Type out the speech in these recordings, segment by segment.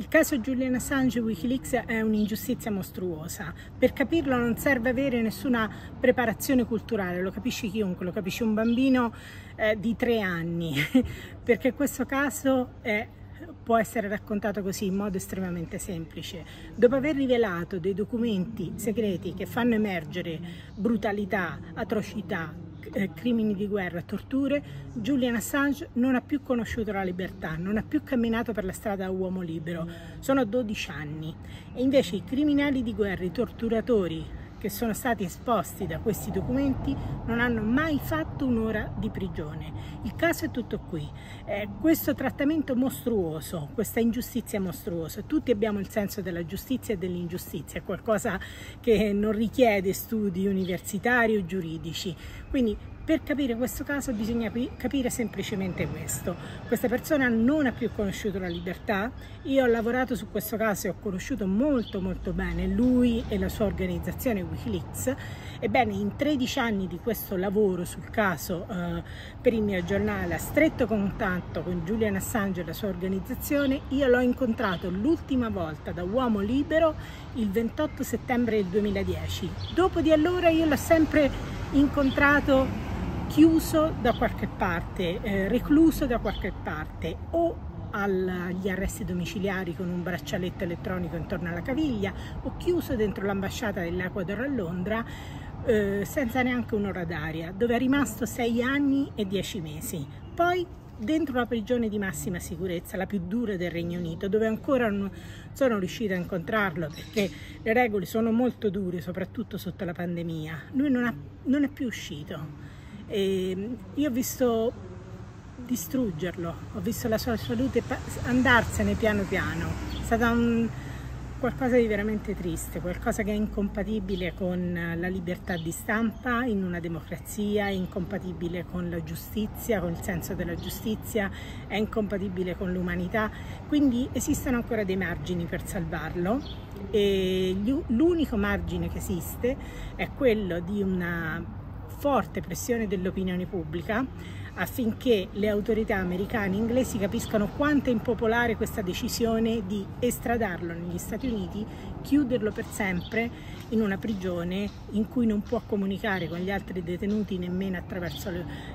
caso Julian Assange e Wikileaks è un'ingiustizia mostruosa. Per capirlo non serve avere nessuna preparazione culturale, lo capisce chiunque, lo capisce un bambino di 3 anni, perché questo caso può essere raccontato così in modo estremamente semplice. Dopo aver rivelato dei documenti segreti che fanno emergere brutalità, atrocità, crimini di guerra, torture, Julian Assange non ha più conosciuto la libertà, non ha più camminato per la strada da uomo libero. Sono 12 anni e invece i criminali di guerra, i torturatori che sono stati esposti da questi documenti non hanno mai fatto un'ora di prigione. Il caso è tutto qui. Questo trattamento mostruoso, questa ingiustizia mostruosa, tutti abbiamo il senso della giustizia e dell'ingiustizia, è qualcosa che non richiede studi universitari o giuridici. Quindi per capire questo caso bisogna capire semplicemente questo. Questa persona non ha più conosciuto la libertà. Io ho lavorato su questo caso e ho conosciuto molto bene lui e la sua organizzazione Wikileaks. Ebbene, in 13 anni di questo lavoro sul caso per il mio giornale, a stretto contatto con Julian Assange e la sua organizzazione, io l'ho incontrato l'ultima volta da uomo libero il 28 settembre del 2010. Dopo di allora io l'ho sempre incontrato chiuso da qualche parte, recluso da qualche parte, o agli arresti domiciliari con un braccialetto elettronico intorno alla caviglia, o chiuso dentro l'ambasciata dell'Ecuador a Londra senza neanche un'ora d'aria, dove è rimasto 6 anni e 10 mesi. Poi dentro una prigione di massima sicurezza, la più dura del Regno Unito, dove ancora non sono riuscita a incontrarlo perché le regole sono molto dure, soprattutto sotto la pandemia. Lui non è più uscito. E io ho visto distruggerlo, ho visto la sua salute andarsene piano piano. È stata qualcosa di veramente triste, qualcosa che è incompatibile con la libertà di stampa in una democrazia, è incompatibile con la giustizia, con il senso della giustizia, è incompatibile con l'umanità. Quindi esistono ancora dei margini per salvarlo e l'unico margine che esiste è quello di una forte pressione dell'opinione pubblica affinché le autorità americane e inglesi capiscano quanto è impopolare questa decisione di estradarlo negli Stati Uniti, chiuderlo per sempre in una prigione in cui non può comunicare con gli altri detenuti nemmeno attraverso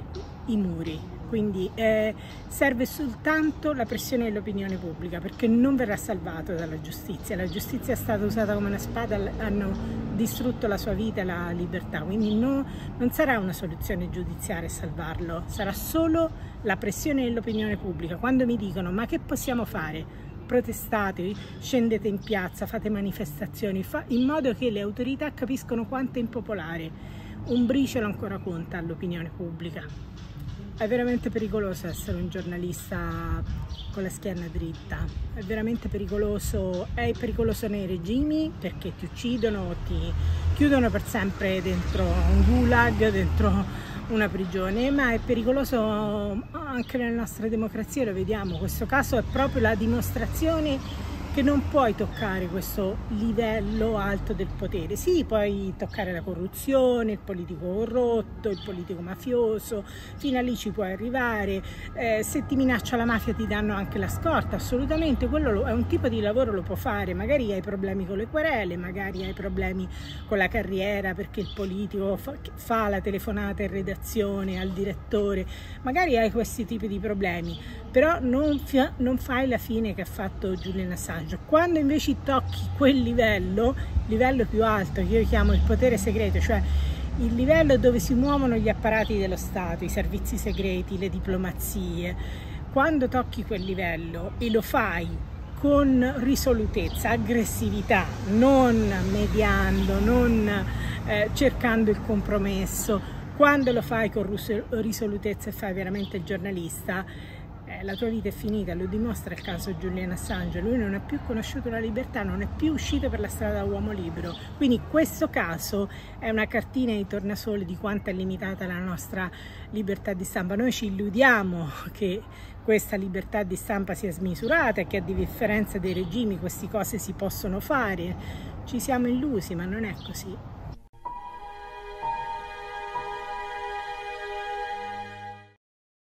i muri. Quindi serve soltanto la pressione dell'opinione pubblica, perché non verrà salvato dalla giustizia. La giustizia è stata usata come una spada, hanno distrutto la sua vita e la libertà, quindi non sarà una soluzione giudiziaria salvarlo, sarà solo la pressione dell'opinione pubblica. Quando mi dicono ma che possiamo fare? Protestate, scendete in piazza, fate manifestazioni, in modo che le autorità capiscono quanto è impopolare. Un briciolo ancora conta all'opinione pubblica. È veramente pericoloso essere un giornalista con la schiena dritta, è veramente pericoloso, è pericoloso nei regimi perché ti uccidono, ti chiudono per sempre dentro un gulag, dentro una prigione, ma è pericoloso anche nella nostra democrazia, lo vediamo. Questo caso è proprio la dimostrazione che non puoi toccare questo livello alto del potere. Sì, puoi toccare la corruzione, il politico corrotto, il politico mafioso, fino a lì ci puoi arrivare. Se ti minaccia la mafia ti danno anche la scorta, assolutamente, quello è un tipo di lavoro, lo può fare. Magari hai problemi con le querele, magari hai problemi con la carriera perché il politico fa la telefonata in redazione al direttore, magari hai questi tipi di problemi, però non fai la fine che ha fatto Julian Assange. Quando invece tocchi quel livello più alto, che io chiamo il potere segreto, cioè il livello dove si muovono gli apparati dello Stato, i servizi segreti, le diplomazie, quando tocchi quel livello e lo fai con risolutezza, aggressività, non mediando, non cercando il compromesso, quando lo fai con risolutezza e fai veramente il giornalista, la tua vita è finita. Lo dimostra il caso Julian Assange. Lui non ha più conosciuto la libertà, non è più uscito per la strada da uomo libero. Quindi questo caso è una cartina di tornasole di quanto è limitata la nostra libertà di stampa. Noi ci illudiamo che questa libertà di stampa sia smisurata e che a differenza dei regimi queste cose si possono fare. Ci siamo illusi, ma non è così.